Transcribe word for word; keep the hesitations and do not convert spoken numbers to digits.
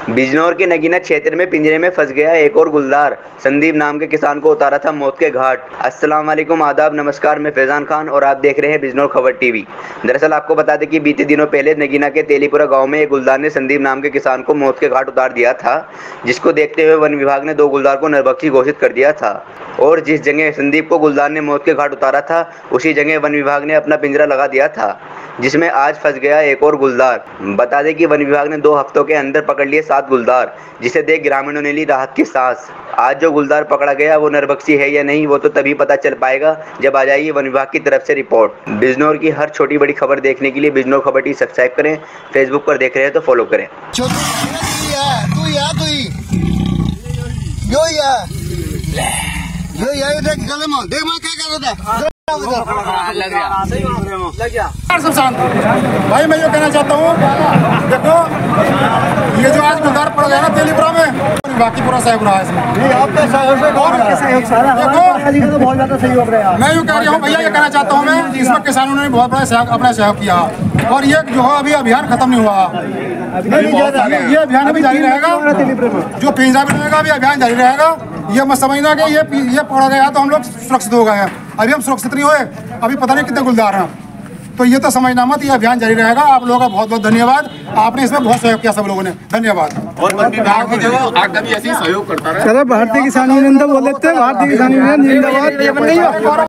बिजनौर के नगीना क्षेत्र में पिंजरे में फंस गया एक और गुलदार। संदीप नाम के किसान को उतारा था मौत के घाट। अस्सलाम वालेकुम, आदाब, नमस्कार। मैं फैजान खान और आप देख रहे हैं बिजनौर खबर टीवी। दरअसल आपको बता दें कि बीते दिनों पहले नगीना के तेलीपुरा गांव में एक गुलदार ने संदीप नाम के किसान को मौत के घाट उतार दिया था, जिसको देखते हुए वन विभाग ने दो गुलदार को नरभक्षी घोषित कर दिया था। और जिस जगह संदीप को गुलदार ने मौत के घाट उतारा था, उसी जगह वन विभाग ने अपना पिंजरा लगा दिया था, जिसमें आज फंस गया एक और गुलदार। बता दें कि वन विभाग ने दो हफ्तों के अंदर पकड़ लिए सात गुलदार, जिसे देख ग्रामीणों ने ली राहत की सांस। आज जो गुलदार पकड़ा गया वो नरभक्षी है या नहीं, वो तो तभी पता चल पाएगा जब आ जाएगी वन विभाग की तरफ से रिपोर्ट। बिजनौर की हर छोटी बड़ी खबर देखने के लिए बिजनौर खबर टी सब्सक्राइब करें। फेसबुक पर देख रहे हैं तो फॉलो करें। लग गया लग गया भाई, मैं ये कहना चाहता हूँ, देखो ये जो आज गुलदार पड़ गया ना तेलीपुरा में, बाकी पूरा सहयोग रहा है इसमें। आपका सहयोग सारा देखो, बहुत ज्यादा सहयोग रहा। मैं यूँ कह रहा हूँ भैया, ये कहना चाहता हूँ मैं, इसमें किसानों ने बहुत बड़ा सहयोग अपना सहयोग किया और ये जो है अभी अभियान खत्म नहीं हुआ, ये अभियान अभी जारी रहेगा। जो पिंजरा में रहेगा अभी अभियान जारी रहेगा। ये मत समझना कि ये ये पड़ा गया तो हम लोग सुरक्षित हो गए हैं। अभी हम सुरक्षित नहीं हुए, अभी पता नहीं कितने गुलदार हैं, तो ये तो समझना मत, ये अभियान जारी रहेगा। आप लोगों का बहुत बहुत धन्यवाद, आपने इसमें बहुत सहयोग किया सब लोगों ने, धन्यवाद। और वन विभाग की जगह आगे भी ऐसे ही सहयोग करता रहे। चलो, भारतीय किसान यूनियन तो बोल देते हैं, भारतीय किसान यूनियन जिंदाबाद।